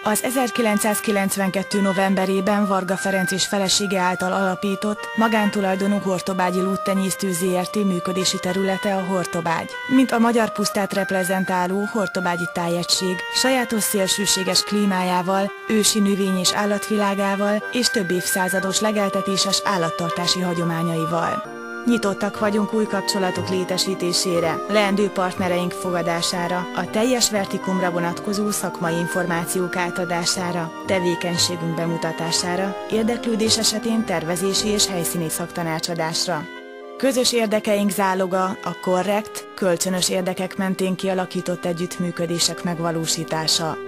Az 1992. novemberében Varga Ferenc és felesége által alapított, magántulajdonú Hortobágyi Lúdtenyésztő Zrt. Működési területe a Hortobágy, mint a magyar pusztát reprezentáló Hortobágyi tájegység, sajátos szélsőséges klímájával, ősi növény- és állatvilágával és több évszázados legeltetéses állattartási hagyományaival. Nyitottak vagyunk új kapcsolatok létesítésére, leendő partnereink fogadására, a teljes vertikumra vonatkozó szakmai információk átadására, tevékenységünk bemutatására, érdeklődés esetén tervezési és helyszíni szaktanácsadásra. Közös érdekeink záloga a korrekt, kölcsönös érdekek mentén kialakított együttműködések megvalósítása.